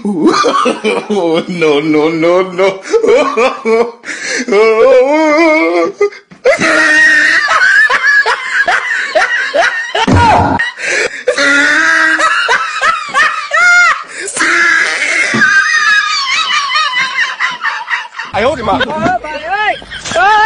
No, no, no, no. Ai ôi, mà. Bà ơi!